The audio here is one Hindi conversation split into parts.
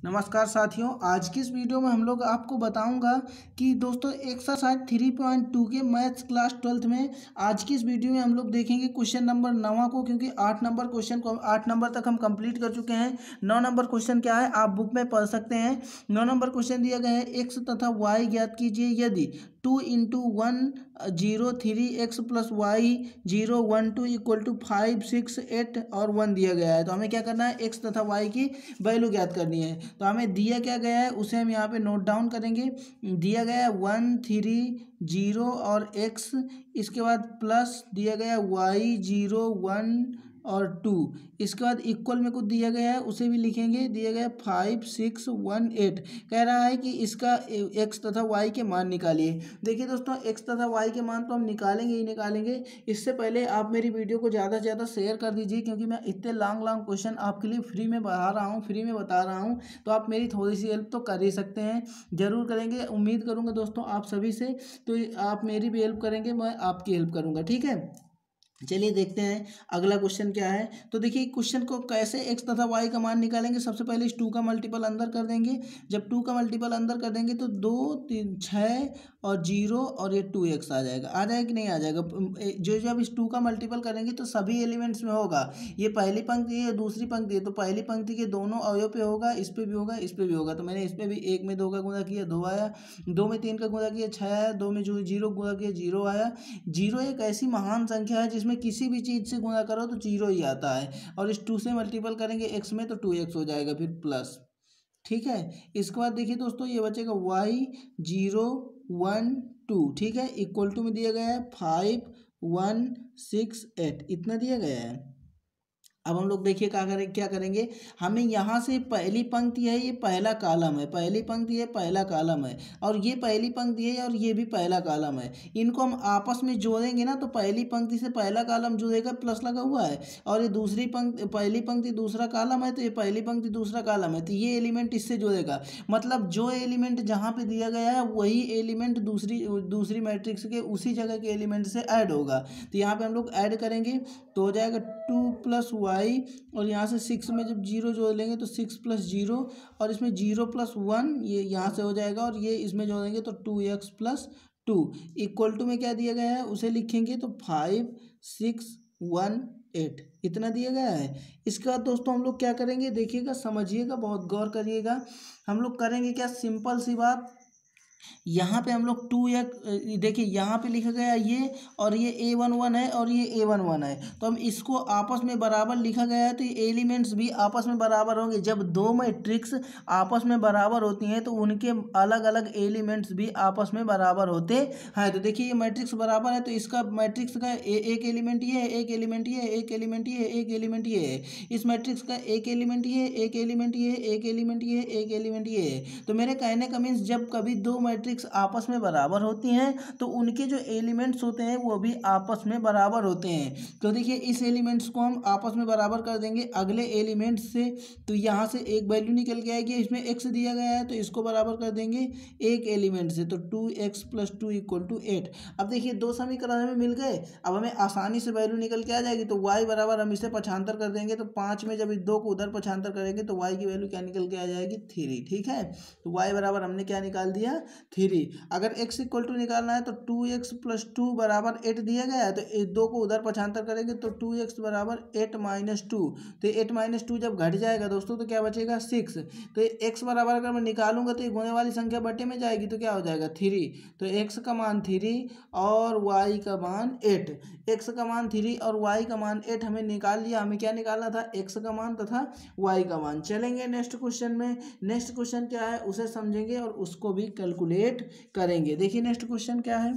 नमस्कार साथियों, आज की इस वीडियो में हम लोग आपको बताऊंगा कि दोस्तों एक्सरसाइज 3.2 के मैथ्स क्लास 12th में आज की इस वीडियो में हम लोग देखेंगे क्वेश्चन नंबर 9 को, क्योंकि 8 नंबर क्वेश्चन को 8 नंबर तक हम कंप्लीट कर चुके हैं। 9 नंबर क्वेश्चन क्या है आप बुक में पढ़ सकते हैं। 9 नंबर क्वेश्चन दिया गया है, एक्स तथा वाई ज्ञात कीजिए यदि 2 × 1 0 3 x + y 0 1 2 = 5 6 8 और 1 दिया गया है। तो हमें क्या करना है, एक्स तथा वाई की वैल्यू ज्ञात करनी है। तो हमें दिया क्या गया है उसे हम यहाँ पे नोट डाउन करेंगे। दिया गया है 1 3 0 और x, इसके बाद प्लस दिया गया है y 0 1 और 2, इसके बाद इक्वल में कुछ दिया गया है उसे भी लिखेंगे। दिया गया है 5 6 1 8। कह रहा है कि इसका x तथा y के मान निकालिए। देखिए दोस्तों, x तथा y के मान तो हम निकालेंगे ही निकालेंगे। इससे पहले आप मेरी वीडियो को ज़्यादा से ज़्यादा शेयर कर दीजिए, क्योंकि मैं इतने लॉन्ग क्वेश्चन आपके लिए फ्री में पढ़ा रहा हूँ, फ्री में बता रहा हूँ। तो आप मेरी थोड़ी सी हेल्प तो कर ही सकते हैं, ज़रूर करेंगे। उम्मीद करूँगा दोस्तों आप सभी से, तो आप मेरी भी हेल्प करेंगे, मैं आपकी हेल्प करूँगा। ठीक है, चलिए देखते हैं अगला क्वेश्चन क्या है। तो देखिए क्वेश्चन को कैसे x तथा y का मान निकालेंगे। सबसे पहले इस 2 का मल्टीपल अंदर कर देंगे। जब 2 का मल्टीपल अंदर कर देंगे तो 2 3 6 और 0 और ये 2x आ जाएगा। आ जाएगा कि नहीं आ जाएगा। जो जब इस 2 का मल्टीपल करेंगे तो सभी एलिमेंट्स में होगा। ये पहली पंक्ति है, दूसरी पंक्ति है, तो पहली पंक्ति के दोनों अवयव पे होगा, इस पे भी होगा, इस पे भी होगा। तो मैंने इस पे भी 1 में 2 का गुणा किया 2 आया, 2 में 3 का गुणा किया 6 आया, 2 में 0 गुणा किया 0 आया। 0 एक ऐसी महान संख्या है जिसमें किसी भी चीज़ से गुणा करो तो 0 ही आता है। और इस 2 से मल्टीपल करेंगे x में तो 2x हो जाएगा, फिर प्लस। ठीक है, इसके बाद देखिए दोस्तों ये बचेगा y 0 1 2। ठीक है, इक्वल टू में दिया गया है 5 1 6 8, इतना दिया गया है। अब हम लोग देखिए क्या करेंगे। हमें यहाँ से पहली पंक्ति है, ये पहला कॉलम है, पहली पंक्ति है पहला कॉलम है, और ये पहली पंक्ति है और ये भी पहला कॉलम है। इनको हम आपस में जोड़ेंगे ना, तो पहली पंक्ति से पहला कॉलम जुड़ेगा, प्लस लगा हुआ है, और ये दूसरी पंक्ति पहली पंक्ति दूसरा कॉलम है, तो ये पहली पंक्ति दूसरा कॉलम है, तो ये एलिमेंट इससे जुड़ेगा। मतलब जो एलिमेंट जहाँ पे दिया गया है वही एलिमेंट दूसरी मैट्रिक्स के उसी जगह के एलिमेंट से ऐड होगा। तो यहाँ पे हम लोग ऐड करेंगे तो हो जाएगा 2 + y, और यहाँ से 6 में जब 0 जोड़ लेंगे तो 6 + 0, और इसमें 0 + 1 ये यहाँ से हो जाएगा, और ये इसमें जोड़ेंगे तो 2x + 2 इक्वल टू में क्या दिया गया है उसे लिखेंगे तो 5 6 1 8, इतना दिया गया है। इसके बाद दोस्तों हम लोग क्या करेंगे, देखिएगा समझिएगा, बहुत गौर करिएगा। हम लोग करेंगे क्या, सिंपल सी बात, यहाँ पे हम लोग 2x, देखिए यहाँ पे लिखा गया ये, और ये a11 है और ये a11 है, तो हम इसको आपस में बराबर लिखा गया है, तो ये एलिमेंट्स भी आपस में बराबर होंगे। जब दो मैट्रिक्स आपस में बराबर होती हैं तो उनके अलग अलग एलिमेंट्स भी आपस में बराबर होते हैं। तो देखिए ये मैट्रिक्स बराबर है, तो इसका मैट्रिक्स का एक एलिमेंट ये है, एक एलिमेंट ये है, एक एलिमेंट ये है, एक एलिमेंट ये है। इस मैट्रिक्स का एक एलिमेंट ये है, एक एलिमेंट ये है, एक एलिमेंट ये है, एक एलिमेंट ये है। तो मेरे कहने का मीन्स जब कभी दो मैट्रिक्स आपस में बराबर होती हैं तो उनके जो एलिमेंट्स होते हैं वो भी आपस में बराबर होते हैं। तो देखिए इस एलिमेंट्स को हम आपस में बराबर कर देंगे अगले एलिमेंट्स से, तो यहाँ से एक वैल्यू निकल के आएगी, इसमें x दिया गया है तो इसको बराबर कर देंगे एक एलिमेंट से, तो 2x + 2 = 8। अब देखिए दो समीकरण हमें मिल गए, अब हमें आसानी से वैल्यू निकल के आ जाएगी। तो y बराबर हम इसे पक्षांतर कर देंगे, तो 5 में जब इस 2 को उधर पक्षांतर करेंगे तो y की वैल्यू क्या निकल के आ जाएगी 3। ठीक है, तो y बराबर हमने क्या निकाल दिया 3। अगर x = निकालना है तो 2x + 2 = 8 दिया गया है, तो इस 2 को उधर पक्षांतर करेंगे तो 2x = 8 - 2, तो 8 - 2 जब घट जाएगा दोस्तों तो क्या बचेगा 6। तो x बराबर अगर मैं निकालूंगा तो ये गुणे वाली संख्या बटे में जाएगी, तो क्या हो जाएगा 3। तो x का मान 3 और y का मान 8, x का मान 3 और y का मान 8 हमें निकाल लिया। हमें क्या निकालना था, x का मान तथा y का मान। चलेंगे नेक्स्ट क्वेश्चन में। नेक्स्ट क्वेश्चन क्या है उसे समझेंगे और उसको भी कैलकुलेट करेंगे। देखिए नेक्स्ट क्वेश्चन क्या है।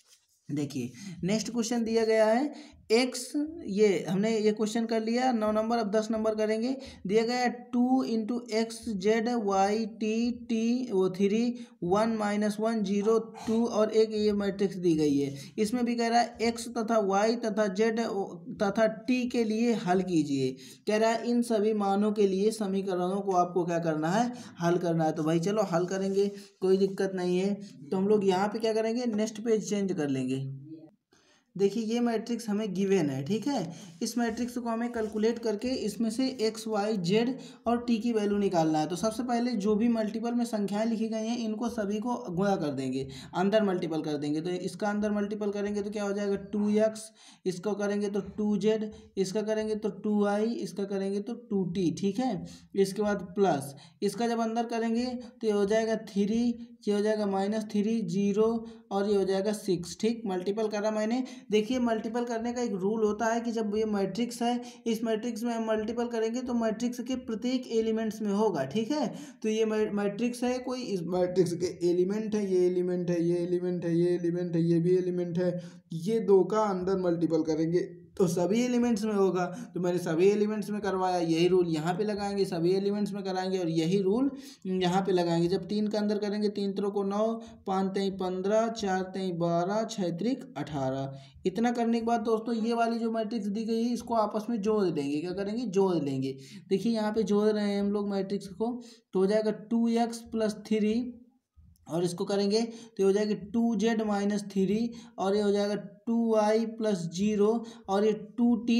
देखिए नेक्स्ट क्वेश्चन दिया गया है x, ये हमने ये क्वेश्चन कर लिया 9 नंबर। अब 10 नंबर करेंगे। दिया गया है 2 × x z y t t 3 1 - 1 0 2 और एक ये मैट्रिक्स दी गई है। इसमें भी कह रहा है x तथा y तथा z तथा t के लिए हल कीजिए। कह रहा है इन सभी मानों के लिए समीकरणों को आपको क्या करना है, हल करना है। तो भाई चलो हल करेंगे, कोई दिक्कत नहीं है। तो हम लोग यहाँ पे क्या करेंगे, नेक्स्ट पेज चेंज कर लेंगे। देखिए ये मैट्रिक्स हमें गिवन है, ठीक है। इस मैट्रिक्स को हमें कैलकुलेट करके इसमें से एक्स वाई जेड और टी की वैल्यू निकालना है। तो सबसे पहले जो भी मल्टीपल में संख्याएं लिखी गई हैं इनको सभी को गुणा कर देंगे, अंदर मल्टीपल कर देंगे। तो इसका अंदर मल्टीपल करेंगे तो क्या हो जाएगा 2x, इसको करेंगे तो 2z, इसका करेंगे तो 2i, इसका करेंगे तो 2t, ठीक है। इसके बाद प्लस इसका जब अंदर करेंगे तो ये हो जाएगा 3, ये हो जाएगा -3, 0 और ये हो जाएगा 6, ठीक। मल्टीपल करा मैंने। देखिए मल्टीपल करने का एक रूल होता है कि जब ये मैट्रिक्स है, इस मैट्रिक्स में हम मल्टीपल करेंगे तो मैट्रिक्स के प्रत्येक एलिमेंट्स में होगा, ठीक है। तो ये मैट्रिक्स है कोई, इस मैट्रिक्स के एलिमेंट है, ये एलिमेंट है, ये एलिमेंट है, ये एलिमेंट है, ये भी एलिमेंट है, ये दो का अंदर मल्टीपल करेंगे तो सभी एलिमेंट्स में होगा। तो मैंने सभी एलिमेंट्स में करवाया, यही रूल यहाँ पे लगाएंगे, सभी एलिमेंट्स में कराएंगे और यही रूल यहाँ पे लगाएंगे। जब 3 का अंदर करेंगे 3 त्रों को 9, 5 3 15, 4 3 12, 6 3 18। इतना करने के बाद दोस्तों ये वाली जो मैट्रिक्स दी गई है इसको आपस में जोड़ देंगे। क्या करेंगे? जोड़ लेंगे। देखिए यहाँ पे जोड़ रहे हैं हम लोग मैट्रिक्स को, तो हो जाएगा 2x + 3 और इसको करेंगे तो ये हो जाएगा 2z - 3 और ये हो जाएगा 2i + 0 और ये 2t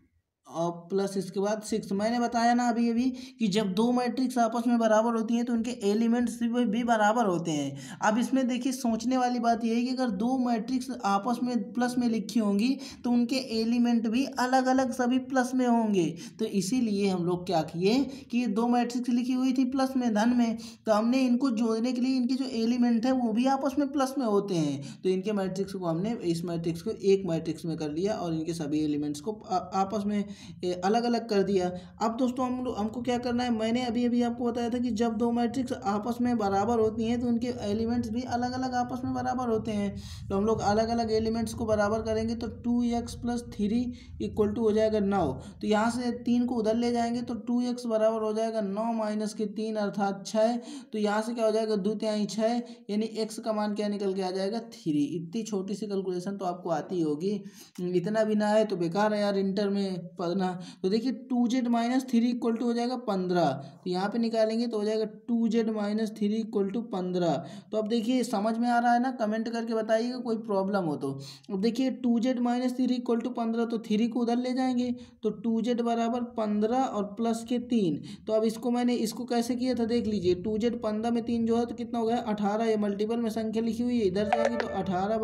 और प्लस इसके बाद 6। मैंने बताया ना अभी अभी कि जब दो मैट्रिक्स आपस में बराबर होती हैं तो उनके एलिमेंट्स भी बराबर होते हैं। अब इसमें देखिए सोचने वाली बात यह है कि अगर दो मैट्रिक्स आपस में प्लस में लिखी होंगी तो उनके एलिमेंट भी अलग अलग सभी प्लस में होंगे। तो इसीलिए हम लोग क्या किए कि ये दो मैट्रिक्स लिखी हुई थी प्लस में, धन में, तो हमने इनको जोड़ने के लिए इनके जो एलिमेंट है वो भी आपस में प्लस में होते हैं। तो इनके मैट्रिक्स को हमने इस मैट्रिक्स को एक मैट्रिक्स में कर लिया और इनके सभी एलिमेंट्स को आपस में अलग अलग कर दिया। अब दोस्तों हमको क्या करना है, मैंने अभी अभी आपको बताया था कि जब दो मैट्रिक्स आपस में बराबर होती हैं तो उनके एलिमेंट्स भी अलग अलग आपस में बराबर होते हैं। तो हम लोग अलग अलग एलिमेंट्स को बराबर करेंगे तो 2x + 3 = हो जाएगा 9। तो यहाँ से 3 को उधर ले जाएंगे तो 2x बराबर हो जाएगा 9 - 3 अर्थात 6। तो यहाँ से क्या हो जाएगा 2 × 6 यानी x का मान क्या निकल के आ जाएगा 3। इतनी छोटी सी कैलकुलेशन तो आपको आती होगी, इतना भी ना है तो बेकार है यार इंटर में पढ़ना। तो देखिए 2z - 3 = हो जाएगा 15। तो यहाँ पे निकालेंगे तो हो जाएगा 2z - 3 = 15। तो अब देखिए समझ में आ रहा है ना? कमेंट करके बताइएगा कोई प्रॉब्लम हो तो। अब देखिए 2z - 3 = 15 तो 3 को उधर ले जाएंगे तो 2z बराबर 15 और प्लस के 3। तो अब इसको कैसे किया था देख लीजिए। 2z 15 में 3 जो है तो कितना हो गया 18। ये मल्टीपल में संख्या लिखी हुई है, इधर जाएगी तो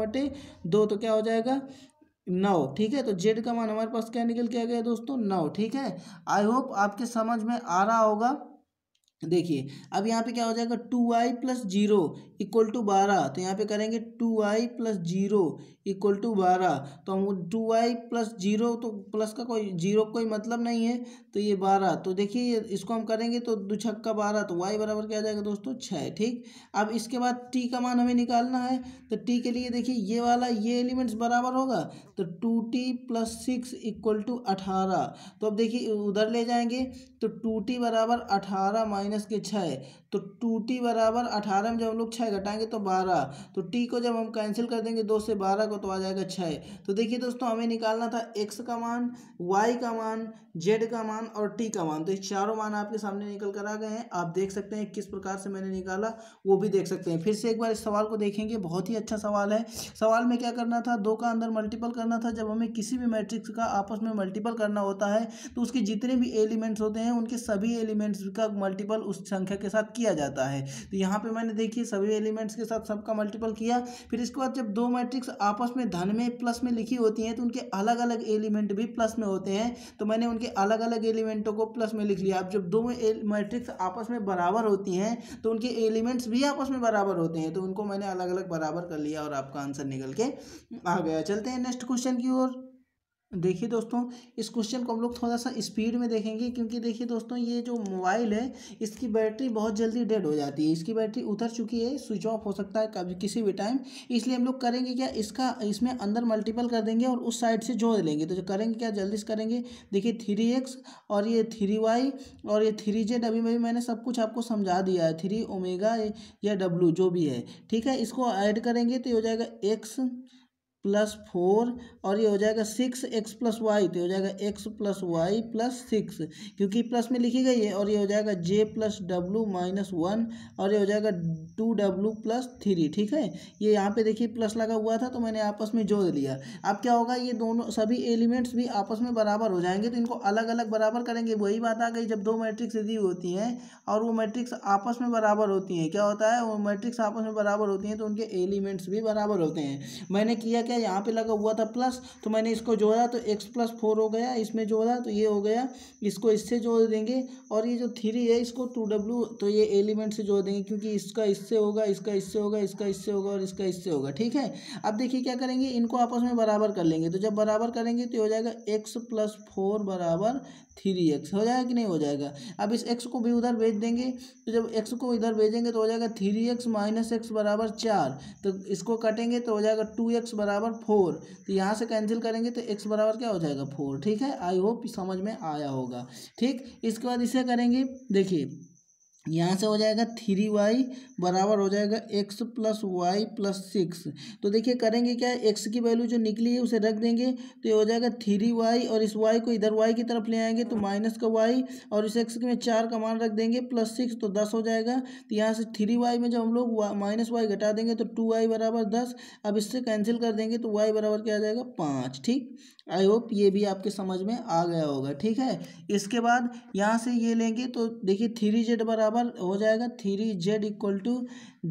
18/2 तो क्या हो जाएगा 9, ठीक है। तो जेड का मान हमारे पास क्या निकल के आ गया दोस्तों 9, ठीक है। आई होप आपके समझ में आ रहा होगा। देखिए अब यहाँ पे क्या हो जाएगा 2i + 0 = 12। तो यहाँ पे करेंगे 2i + 0 = 12। तो हम 2i + 0 तो प्लस का कोई जीरो कोई मतलब नहीं है तो ये 12। तो देखिए इसको हम करेंगे तो 2 × 6 = 12 तो y बराबर क्या आ जाएगा दोस्तों 6, ठीक। अब इसके बाद t का मान हमें निकालना है। तो t के लिए देखिए ये वाला ये एलिमेंट्स बराबर होगा तो 2t + 6 = 18। तो अब देखिए उधर ले जाएंगे तो 2t बराबर 18 - के 6। तो 2t बराबर 18 में जब हम लोग 6 घटाएंगे तो 12। तो t को जब हम कैंसिल कर देंगे 2 से 12 को तो आ जाएगा 6। तो देखिए दोस्तों हमें निकालना था x का मान, y का मान, z का मान और t का मान। तो ये चारों मान आपके सामने निकल कर आ गए हैं। आप देख सकते हैं किस प्रकार से मैंने निकाला, वो भी देख सकते हैं। फिर से एक बार इस सवाल को देखेंगे, बहुत ही अच्छा सवाल है। सवाल में क्या करना था, 2 का अंदर मल्टीपल करना था। जब हमें किसी भी मैट्रिक्स का आपस में मल्टीपल करना होता है तो उसके जितने भी एलिमेंट्स होते हैं उनके सभी एलिमेंट्स का मल्टीपल उस संख्या के साथ किया जाता है। तो यहाँ पे मैंने देखिए सभी एलिमेंट्स के साथ सबका मल्टीपल किया। फिर इसके बाद जब दो मैट्रिक्स आपस में धन में प्लस में लिखी होती हैं तो उनके अलग अलग एलिमेंट भी प्लस में होते हैं। तो मैंने उनके अलग अलग एलिमेंटों को प्लस में लिख लिया। अब जब दो मैट्रिक्स आपस में बराबर होती हैं तो उनके एलिमेंट्स भी आपस में बराबर होते हैं। तो उनको मैंने अलग अलग बराबर कर लिया और आपका आंसर निकल के आ गया। चलते हैं नेक्स्ट क्वेश्चन की ओर। देखिए दोस्तों इस क्वेश्चन को हम लोग थोड़ा सा स्पीड में देखेंगे क्योंकि देखिए दोस्तों ये जो मोबाइल है इसकी बैटरी बहुत जल्दी डेड हो जाती है। इसकी बैटरी उतर चुकी है, स्विच ऑफ हो सकता है कभी किसी भी टाइम। इसलिए हम लोग करेंगे क्या, इसमें अंदर मल्टीपल कर देंगे और उस साइड से जोड़ लेंगे। तो जो करेंगे क्या, जल्दी से करेंगे। देखिए 3x और ये 3y और ये 3z अभी मैंने सब कुछ आपको समझा दिया है। 3 ओमेगा या w जो भी है, ठीक है। इसको ऐड करेंगे तो ये हो जाएगा x प्लस 4 और ये हो जाएगा 6x+y, तो हो जाएगा x+y+6 क्योंकि प्लस में लिखी गई है, और ये हो जाएगा j+w-1 और ये हो जाएगा 2w+3। ठीक है, ये यहाँ पे देखिए प्लस लगा हुआ था तो मैंने आपस में जोड़ लिया। अब क्या होगा, ये दोनों सभी एलिमेंट्स भी आपस में बराबर हो जाएंगे, तो इनको अलग अलग बराबर करेंगे। वही बात आ गई, जब दो मैट्रिक्स दी होती हैं और वो मैट्रिक्स आपस में बराबर होती हैं, क्या होता है, वो मैट्रिक्स आपस में बराबर होती हैं तो उनके एलिमेंट्स भी बराबर होते हैं। मैंने किया क्या, यहाँ पे लगा हुआ था प्लस, तो मैंने इसको जोड़ा तो x+4 हो गया, इसमें जोड़ा तो ये हो गया, इसको इससे जोड़ देंगे, और ये जो 3 है इसको 2w, तो ये एलिमेंट से जोड़ देंगे क्योंकि इसका इससे होगा, इसका इससे होगा, इसका इससे होगा और इसका इससे होगा। ठीक है, अब देखिए क्या करेंगे, इनको आपस में बराबर कर लेंगे, तो जब बराबर करेंगे तो हो जाएगा x+4 बराबर 3x, हो जाएगा कि नहीं हो जाएगा। अब इस x को भी उधर भेज देंगे, तो जब x को इधर भेजेंगे तो हो जाएगा 3x - x बराबर 4, तो इसको काटेंगे तो हो जाएगा 2x बराबर 4, तो यहाँ से कैंसिल करेंगे तो x बराबर क्या हो जाएगा 4। ठीक है, आई होप समझ में आया होगा। ठीक, इसके बाद इसे करेंगे, देखिए यहाँ से हो जाएगा 3y बराबर हो जाएगा x+y+6, तो देखिए करेंगे क्या, x की वैल्यू जो निकली है उसे रख देंगे, तो ये हो जाएगा 3y और इस y को इधर y की तरफ ले आएंगे तो माइनस का y, और इस x में 4 का मान रख देंगे +6 तो 10 हो जाएगा। तो यहाँ से 3y में जब हम लोग -y घटा देंगे तो 2y बराबर 10, अब इससे कैंसिल कर देंगे तो y बराबर क्या आ जाएगा 5। ठीक, आई होप ये भी आपके समझ में आ गया होगा। ठीक है, इसके बाद यहाँ से ये लेंगे तो देखिए 3z बराबर हो जाएगा 3z =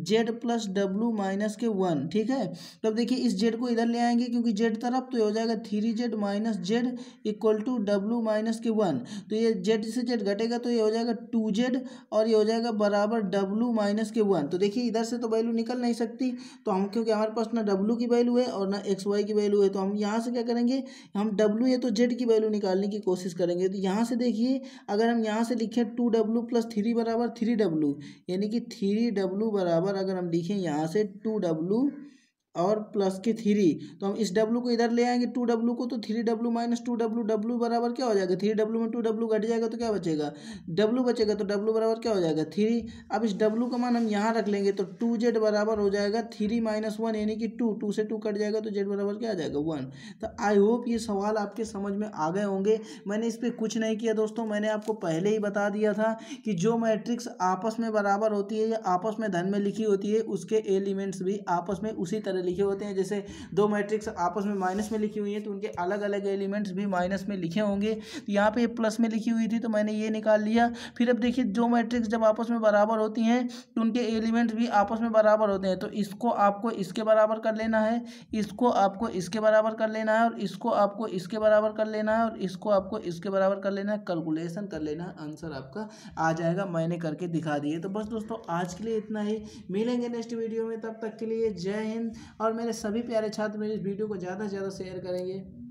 z+w-1। ठीक है, तब देखिए इस z को इधर ले आएंगे क्योंकि z तरफ, तो हो जाएगा 3z - z = w-1, तो ये z से z घटेगा तो ये हो जाएगा 2z और ये हो जाएगा बराबर w-1। तो देखिए इधर से तो वैल्यू निकल नहीं सकती, तो हम क्योंकि हमारे पास ना w की वैल्यू है और ना xy की वैल्यू है, तो हम यहाँ से क्या करेंगे, हम w है तो z की वैल्यू निकालने की कोशिश करेंगे। तो यहाँ से देखिए अगर हम यहाँ से लिखें 2w + 3 बराबर 3w, यानी कि 3w बराबर अगर हम लिखें यहाँ से 2w और प्लस के 3, तो हम इस w को इधर ले आएंगे 2w को, तो 3w - 2w, w बराबर क्या हो जाएगा, 3w में 2w घट जाएगा तो क्या बचेगा, w बचेगा, तो w बराबर क्या हो जाएगा 3। अब इस w का मान हम यहाँ रख लेंगे तो 2z बराबर हो जाएगा 3 - 1 यानी कि 2 से 2 कट जाएगा तो z बराबर क्या आ जाएगा 1। तो आई होप ये सवाल आपके समझ में आ गए होंगे। मैंने इस पर कुछ नहीं किया दोस्तों, मैंने आपको पहले ही बता दिया था कि जो मैट्रिक्स आपस में बराबर होती है या आपस में धन में लिखी होती है उसके एलिमेंट्स भी आपस में उसी तरह लिखे होते हैं। जैसे दो मैट्रिक्स आपस में माइनस में लिखी हुई है तो उनके अलग अलग एलिमेंट्स भी माइनस में लिखे होंगे। तो यहाँ पे प्लस में लिखी हुई थी तो मैंने ये निकाल लिया। फिर अब देखिए जो मैट्रिक्स जब आपस में बराबर होती हैं तो उनके एलिमेंट्स भी आपस में बराबर होते हैं। तो इसको आपको इसके बराबर कर लेना है, इसको आपको इसके बराबर कर लेना है, और इसको आपको इसके बराबर कर लेना है, और इसको आपको इसके बराबर कर लेना है। कैलकुलेशन कर लेना है, आंसर आपका आ जाएगा। मैंने करके दिखा दिए। तो बस दोस्तों आज के लिए इतना ही, मिलेंगे नेक्स्ट वीडियो में। तब तक के लिए जय हिंद। और मेरे सभी प्यारे छात्र मेरे इस वीडियो को ज़्यादा से ज़्यादा शेयर करेंगे।